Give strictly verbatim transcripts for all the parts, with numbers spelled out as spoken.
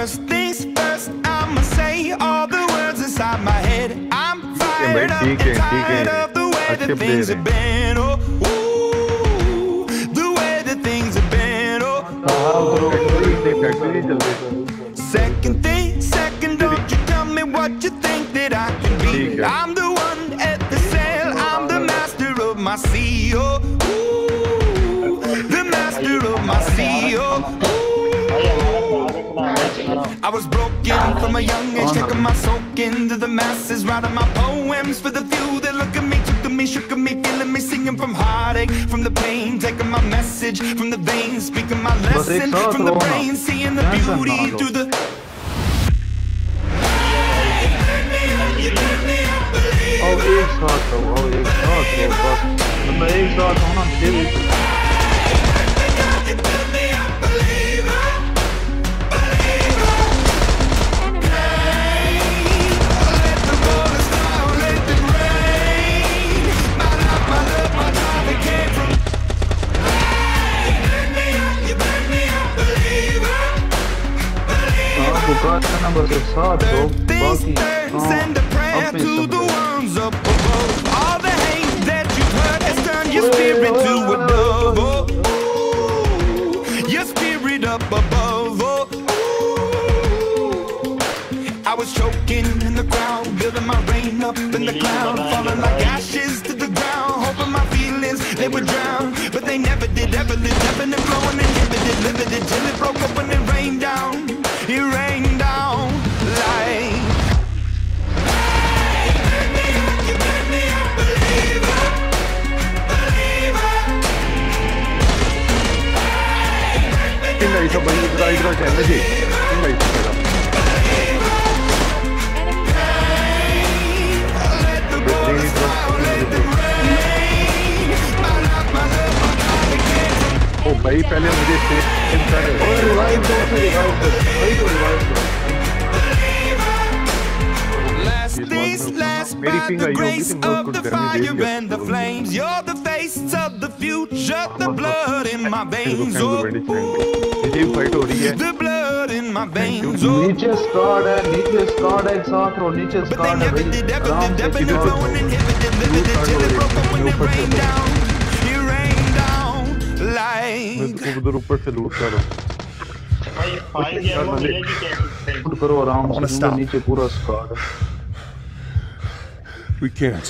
First things first, I'ma say all the words inside my head. I'm fired up and tired of the way that things have been. Oh, ooh, the way that things have been. Oh, second thing, second, don't you tell me what you think that I can be. I'm the one at the sail, I'm the master of my sea. Oh, ooh, the master of my sea. Oh, I was broken from a young age, taking my soak into the masses, writing my poems for the few that look at me, took to me, shook at me, feeling me, singing from heartache, from the pain, taking my message from the veins, speaking my lesson from the brain, seeing the beauty through the. Oh, एक साथ हो, oh, एक साथ हो, बस मैं एक साथ होना चाहिए. Third things third, send a prayer to the ones up above. All the hate that you've heard has turned your spirit to a dove. Oh, your spirit up above. Oh, I was choking in the crowd, building my rain up in the cloud, falling like ashes to the ground, hoping my feelings they would drown, but they never did. Ever lived, ebbing and flowing, inhibited, limited, till it broke up when it rained down. It rained down like. Isso vai entrar hidrogênio, gente. ओ भाई पहले मुझे safe कर दो और revive दो फिर revive दो भाई को रिवाइव दो. Last things last, by the grace of the fire and the flames, you're the face of the future, the blood in my veins. Oh, the blood in my veins. Oh, नीचे squad है, नीचे squad है, साथ रो नीचे squad है. but they never did, ever did, ever did, flowing, inhibited, limited, till it broke up when it rained down. It rained down like. उधर ऊपर से लूट करो. भाई फाइल ये वो मिलेगी कैसे? लूट करो आराम से, नीचे पूरा स्क्वाड है. We can't.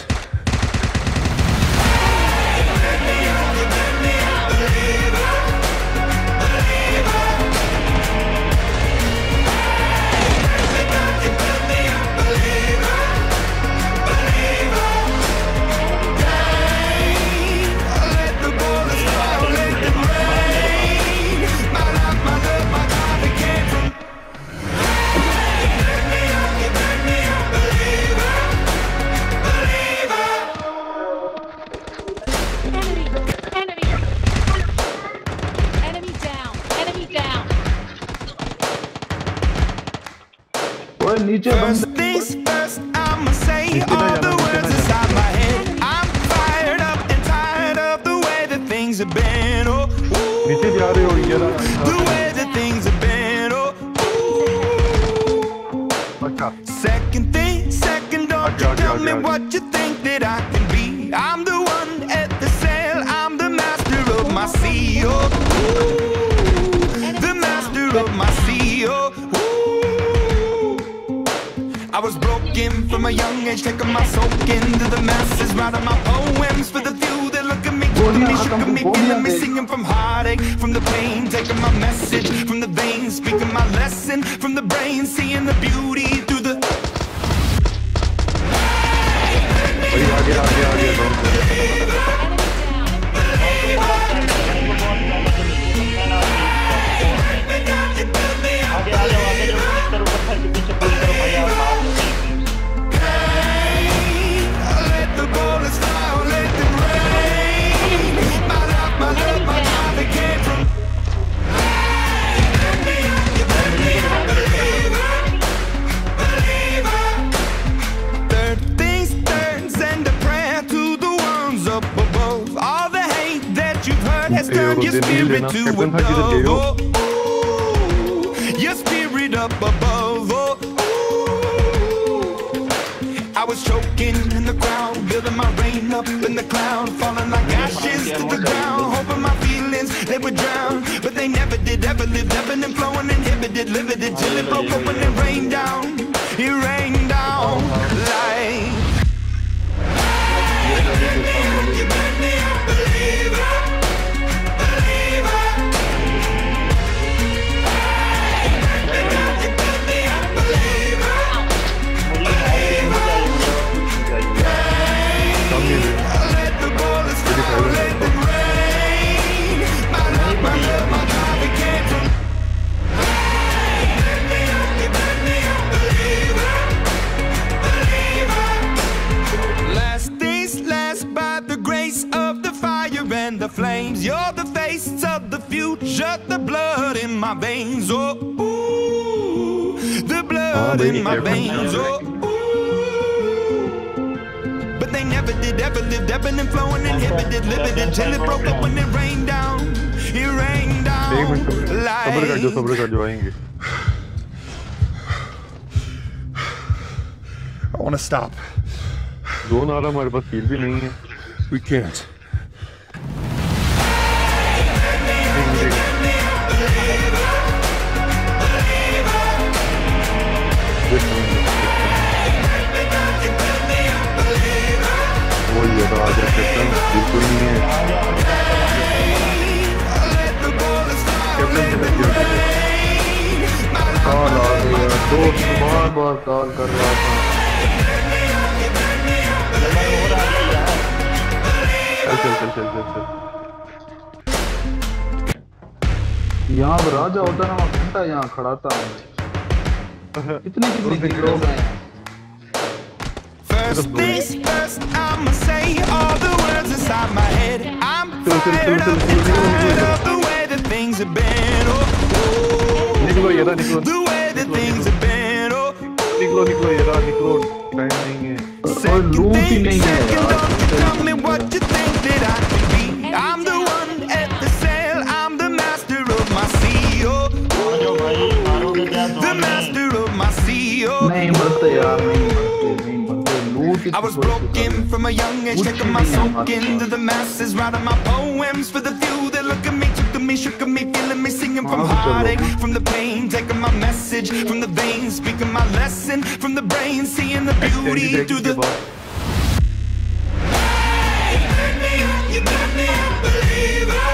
First things first, I'ma say all the words inside my head. I'm fired up and tired of the way that things have been. Oh, ooh, the way that things have been. Oh, ooh. Second thing, second, don't you tell me what you think that I can be. I'm the one at the sail, I'm the master of my sea. Oh, ooh, the master of my sea. Oh, I was broken from a young age, taking my soak into the masses, writing my poems for the few that look at me, took me, shook at me, feeling me, singing from heartache, from the pain, taking my message from the veins, speaking my lesson from the brain, seeing the beauty through the. Has turned your spirit to a dove. Oh, your spirit up above. Oh, ooh. I was choking in the crowd, building my rain up in the cloud, falling like ashes to the ground, hoping my feelings they would drown, but they never did. Ever lived, ebbing and flowing, inhibited, limited, till it broke open and rained down. It rained down like. You made me a believer, believer. You made me a believer, believer. Let the bullets fall, let them rain. My love, my love, my love, it can't run. You made me a believer, believer. Last days last by the grace of the fire and the flames. You're the face of the future, the blood in my veins. Oh, ooh, the blood in my veins. Oh, ooh. But they never did, ever lived, ebbing and flowing, inhibited, limited, till it broke up when it rained down. It rained down like. I want to stop. Don't आ रहा हमारे पास heal भी नहीं है. We can't. वो ये तो आज captain बिल्कुल नहीं है. कैप्टन कॉल आ गया. दोस्त बार बार कॉल कर रहा था. चल चल चल चल चल. यहाँ पर राजा होता ना, घंटा यहाँ खड़ा था. इतने कितने लोग हैं. First things first, I'ma say all the words inside my head. I'm fired up and tired of the way that things have been. Oh, निकलो ये रहा निकलो. the way that things have been. Oh, निकलो निकलो ये रहा निकलो. Time नहीं है. और लूट ही नहीं है यार. Tell me what you think that I can be. I'm the one at the sail. I'm the master of my sea. Oh, the master of my sea. Oh, नहीं मरते यार, नहीं मरते, नहीं मरते. लूट. I was broken from a young age, taking my soak into the masses, writing my poems for the few that look at me, took at me, shook at me, feeling me, singing from heartache, from the pain, taking my message from the veins, speaking my lesson from the brain, seeing the beauty through the. You made me a believer.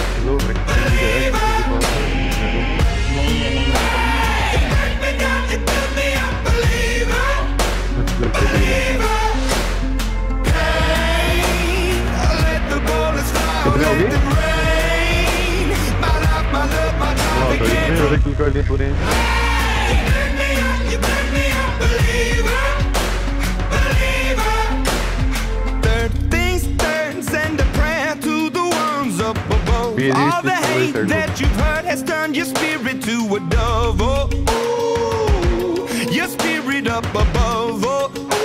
Third things turns and a prayer to the ones up above. All the hate that you've heard has turned your spirit to a dove. Oh, ooh, your spirit up above. Oh,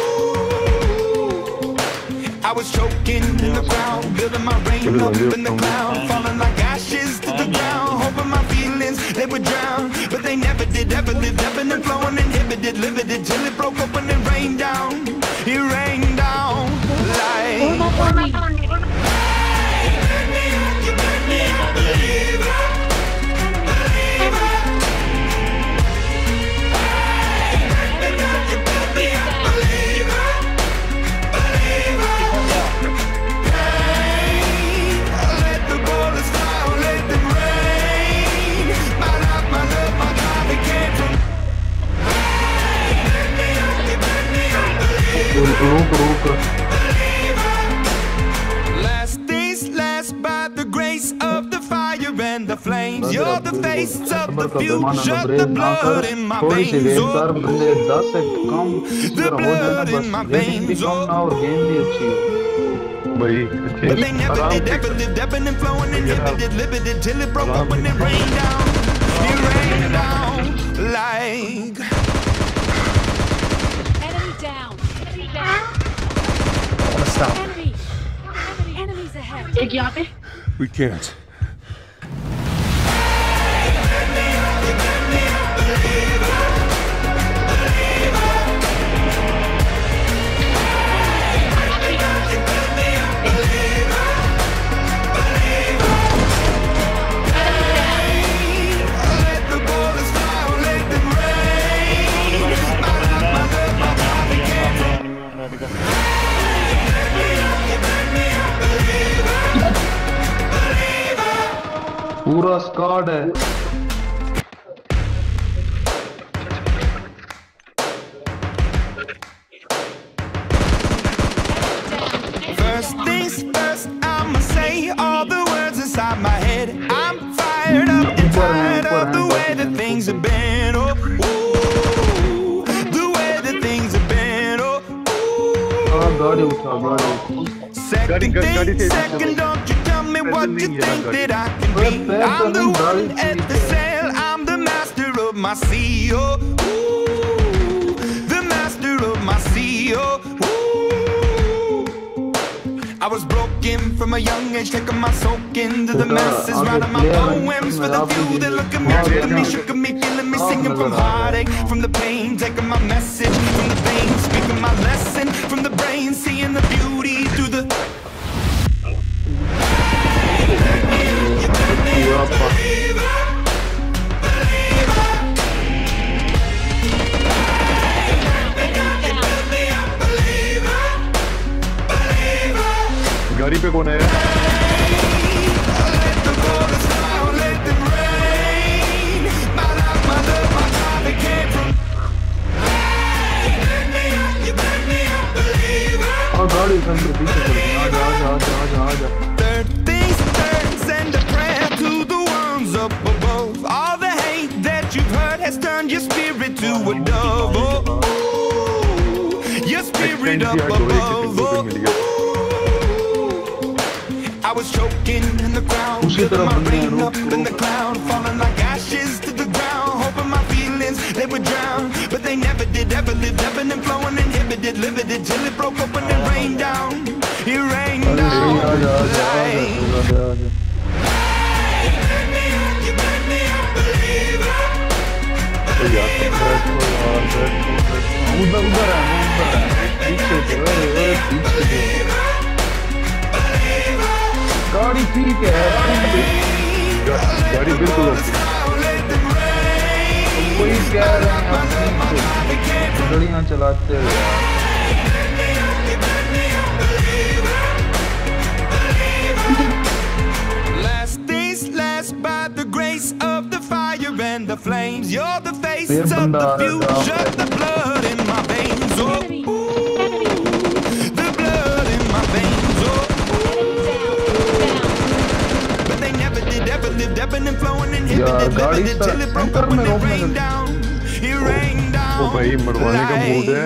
ooh. I was choking in the crowd, building my rain up in the cloud, falling like ashes to the ground, hoping my feelings they would drown, but they never did. Ever lived, ebbing and flowing, inhibited, limited, till it broke open and rained down. It rained down like. You made me a believer, believer. You made me a believer, believer. Let the bullets fall, let them rain. My love, my love, my love, it can't run. You made me a believer. Last days last by the grace of the fire and the flames. You're the face of the future, the blood in my veins. Oh, the blood in my veins. Oh, but they never did, ever lived, ebbing and flowing, inhibited, limited, till it broke up when it rained down. It rained down like. Enemy down. Enemy down. I wanna stop. Enemy. Enemy. Enemies ahead. एक यहाँ पे. We can't. You made me a believer. पूरा squad है। First things first, I'ma say all the words inside my head. I'm fired up and tired of the way that things have been. Oh, ooh, the way that things have been. Oh, हाँ गाड़ी उठा गाड़ी। second thing second, don't you tell me what you think that I can be. I'm the one at the sail, I'm the master of my sea. Oh, ooh, the master of my sea. Oh, I was broken from a young age, taking my soak into the masses, writing my poems for the few that look at me, took at me, shook at me, feeling me, singing from heartache, from the pain, taking my message from the veins, speaking my lesson from the brain, seeing the beauty through the. गाड़ी पे कौन है? गाड़ी अंदर पीछे चल गई। आजा आजा आजा आजा आजा। Third things third, send a prayer to the ones up above. All the hate that you've heard has turned your spirit to a dove. Oh, ooh, your spirit up above. Oh, I was choking in the crowd, feeling my rain up in the cloud, falling like ashes to the ground, hoping my feelings they would drown, but they never did. Ever lived, ebbing and flowing, inhibited, limited, till it broke open and rained down. It rained down like. उधर उधर है उधर है पीछे से पीछे गाड़ी ठीक है गाड़ी बिल्कुल कोई कह रहे हैं गाड़ियाँ चलाते हैं। Last days last by the grace of the fire and the flames. You're the face of the future, the blood in my veins. Oh, the blood in my veins. Oh, but they never did, ever lived, ebbing and flowing, inhibited, limited, till it broke up when it rained down. It rained down. ओ भाई मरवाने का mood है।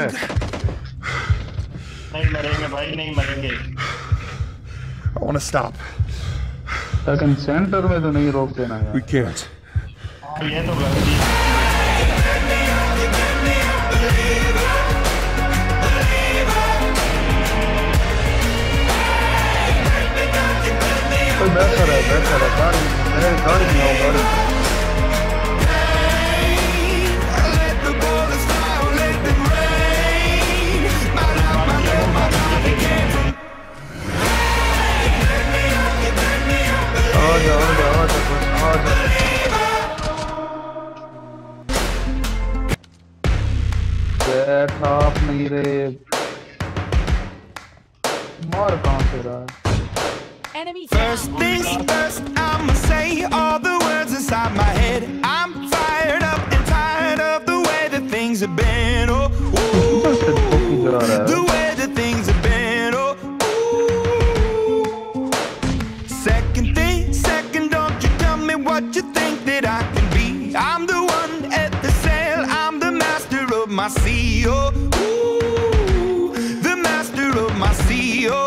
नहीं मरेंगे भाई, नहीं मरेंगे। I want to stop. लेकिन centre में तो नहीं रोक देना यार। We can't. ये तो गलती है। तो बेहतर है बेहतर है गाड़ी मेरे गाड़ी में आओ गाड़ी आजा आजा आजा बस आजा बैठा आप नहीं रहे मार कहाँ से रहा है। First things first, I'ma say all the words inside my head. I'm fired up and tired of the way that things have been. Oh, ooh, the way that things have been. Oh, ooh. Second thing second, don't you tell me what you think that I can be. I'm the one at the sail, I'm the master of my sea. Oh, ooh, the master of my sea. Oh,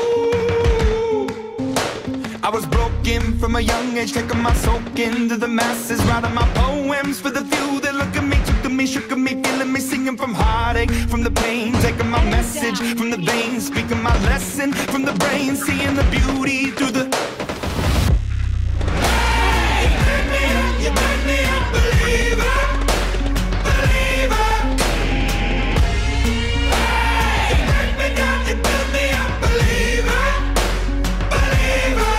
I was broken from a young age, taking my soak into the masses, writing my poems for the few that look at me, took at me, shook at me, feeling me, singing from heartache, from the pain, taking my message from the veins, speaking my lesson from the brain, seeing the beauty through the. You made me a believer, believer. You made me down, you built me a believer, believer.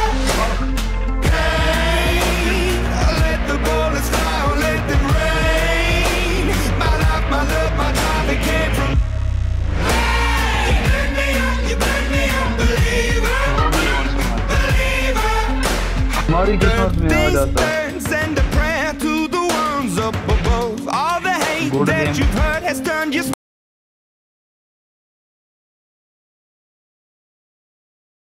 Let the bullets fly, let them rain. My life, my love, my life, it came from. You made me a, you made me a believer, believer. Birthday stern, send a prayer to the ones up above. All the hate that you've heard has turned your